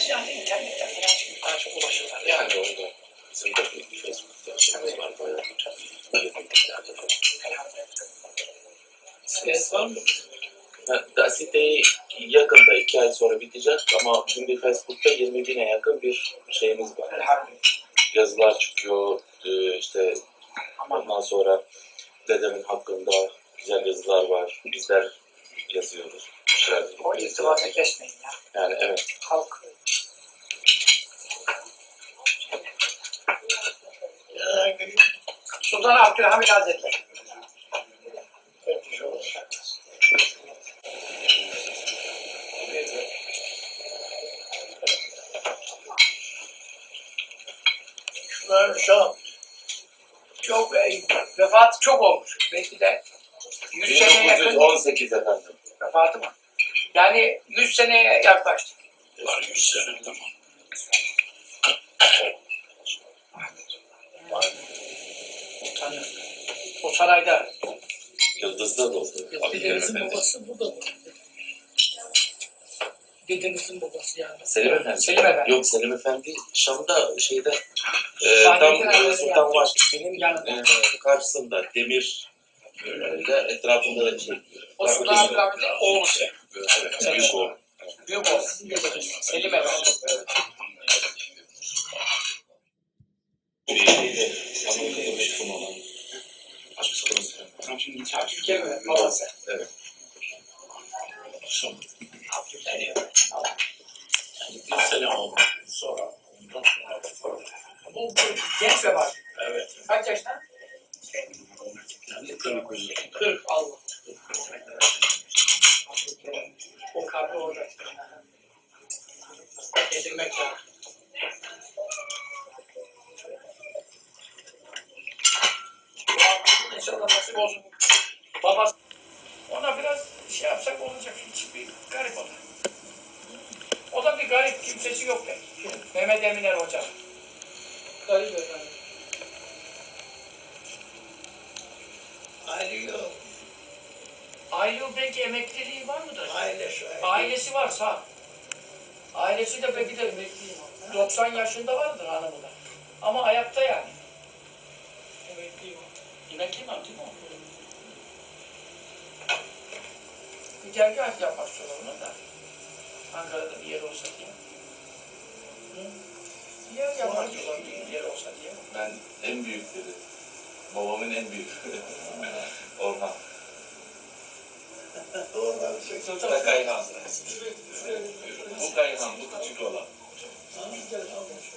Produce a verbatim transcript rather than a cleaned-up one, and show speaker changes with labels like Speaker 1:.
Speaker 1: yani internetten falan şimdi daha çok ulaşırlar.
Speaker 2: Yani orada bizim de bir Facebook'ta şeyimiz var bayağı.
Speaker 1: Ses var mı?
Speaker 2: Ha, siteyi yakında iki ay sonra bitecek ama şimdi Facebook'ta yirmi bine yakın bir şeyimiz var.
Speaker 1: Elhamdülillah.
Speaker 2: Yazılar çıkıyor, işte ondan sonra dedemin hakkında güzel yazılar var. Bizler yazıyoruz.
Speaker 1: O irtibatı kesmeyin ya.
Speaker 2: Yani evet.
Speaker 1: Halk. Sultân Abdülhamîd Hazretleri. Şunlar şu an çok vefatı çok olmuş. Belki de yüz seneye yakın.
Speaker 2: bin dokuz yüz on sekiz efendim.
Speaker 1: Vefatı mı? Yani yüz seneye yaklaştı.
Speaker 2: Var yüz sene tamam.
Speaker 1: O tanıyor. O sarayda.
Speaker 2: Yıldız'da da oldu.
Speaker 3: Dedenizin babası burada mı? Dedenizin babası yani.
Speaker 2: Selim Efendi.
Speaker 1: Selim Efendi.
Speaker 2: Yok Selim Efendi Şam'da şeyde e, tam Sultan Vahdettin'in e, karşısında demir böyle etrafında da şey.
Speaker 1: O Sultân Abdülhamîd'in oğlu.
Speaker 2: Evet. Büyük oğlu.
Speaker 1: Büyük oğlu. Selim Efendi.
Speaker 2: Şeyde Amerika'da meşhur olan.
Speaker 1: Türkiye mi? Babası.
Speaker 2: Evet.
Speaker 4: Son.
Speaker 1: Abdülhamîd.
Speaker 4: Bir sene oldu. Sonra ondan sonra.
Speaker 1: Bu genç vefat.
Speaker 4: Evet.
Speaker 1: Kaç yaşında?
Speaker 4: Yani kırk yüz.
Speaker 1: kırk. Allah. O kabri orada. Getirmek lazım. İnşallah nasip olsun. Babası. Ona biraz şey yapsak olacak. Hiç bir garip o da. O da bir garip, kimsesi yok pek. Mehmet Eminer Hoca. Garip efendim.
Speaker 3: Aile yok.
Speaker 1: Aile belki emekliliği var mıdır?
Speaker 3: Aile şu aile.
Speaker 1: Ailesi var sağ. Ailesi de belki de doksan yaşında vardır hanımı da. Ama ayakta yani.
Speaker 3: Emekli yok.
Speaker 1: Emekli mi değil mi o? Bir dergah yapmak zorunda da. Ankara'da bir yer olsa diye. Hı? Bir yer yapmak zorunda bir yer olsa diye.
Speaker 2: Ben en büyük dedi. Babamın en büyük. Orhan.
Speaker 3: Oradan şey.
Speaker 2: Bu da Kayhan. Bu Kayhan, bu küçük olan.
Speaker 3: Tamam, gel, almış.